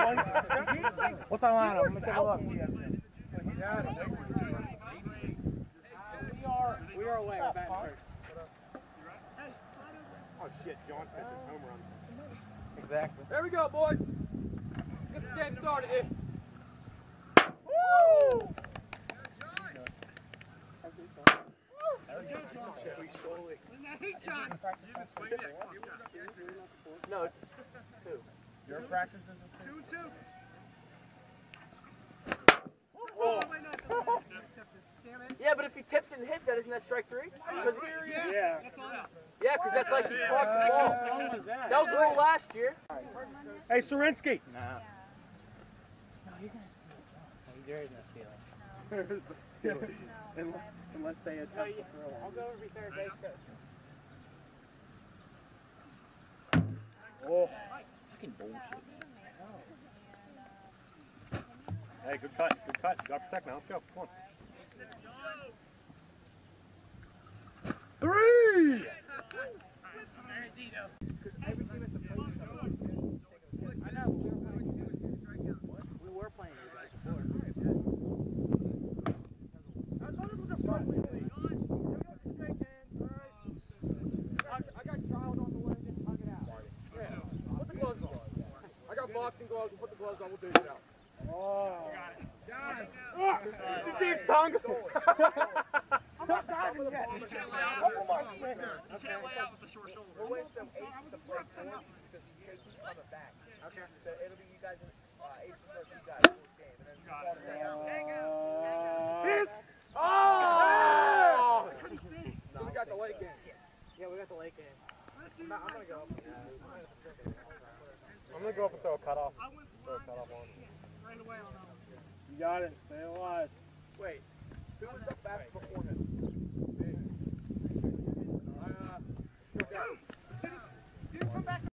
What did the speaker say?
What's our lineup? I'm gonna take a look. We are away. We're batting first. Oh shit, John pitches home run. Exactly. There we go, boys. Get the game started here. Woo! No, it's 2. Your practice is a 2-2. Oh. Yeah, but if he tips and hits that, isn't that strike 3? Yeah. Yeah, because that's like he caught the ball. That was the rule last year. Hey, Sorinsky. No. No, you're gonna steal it. You're gonna steal it. Unless they attempt to throw. I'll go over to be third base coach. Oh. Fucking bullshit, man. Hey, good cut. Good cut. You got to protect now. Let's go. Come on. 3! I know. We were playing you guys before. I thought it was a front wheel. I got child on the way. Just hug it out. Yeah. Put the gloves on. I got boxing gloves. We'll put the gloves on. We'll do it out. Oh. Got it. You see his tongue? I'm not diving yet. You can't lay out with the short shoulder. We'll wait till Ace to play fourth because Casey's coming back. Okay. So it'll be you guys in Ace versus you guys fourth game. And then Got it. Oh! So we got the late game. Yeah, we got the late game. I'm gonna go up. I'm going to go up and throw a cutoff. Throw a cutoff on. Ran away on that one. You got it. Stay alive. wait, who was up back